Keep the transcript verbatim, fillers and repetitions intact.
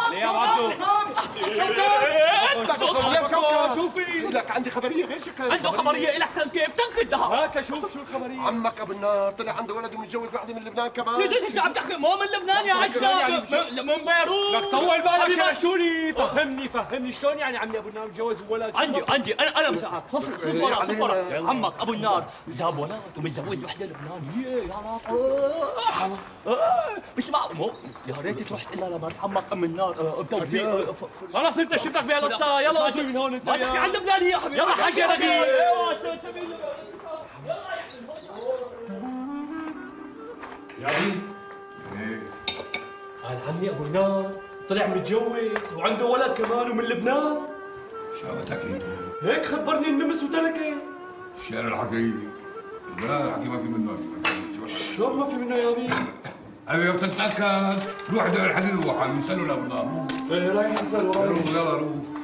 ليه يا عبدو؟ شوكت شوفي لك عندي خبريه غير شكل. عنده خبريه الك تنكيب تنك الذهب. هات لشوف شو الخبريه. عمك ابو النار طلع عنده ولد ومتجوز واحده من لبنان كمان. شو شو شو عم تحكي؟ مو من لبنان يا عشاب، من بيروت. لك طول بالك شرشوني، فهمني فهمني شلون يعني عمي ابو النار متجوز ولد؟ عندي عندي انا انا مساعد. صف صف ورا صف ورا. عمك ابو النار جاب ولد ومتزوج وحده لبنانيه يا لطيف. اسمع مو يا ريت تروح تقول لها لمرت عمك ام النار بتوفيق. خلاص انت شو بدك بهالقصه؟ يلا اطلع من هون انت. ما تحكي عن لبنانيه يا حبيبي. يلا حكي رغيف. ايوه سبيل يا عمي قال عمي ابو النار طلع متجوز وعنده ولد كمان ومن لبنان. شغلتك انت هيك خبرني النمس وتركه. الشعر الحكي لا الحكي ما في منه. شلون ما في منه يا عمي؟ ابي بدك تتاكد روح دور الحديد وروح عم يسالوا لابو النار. ايه رايح اسال وراي. يلا روح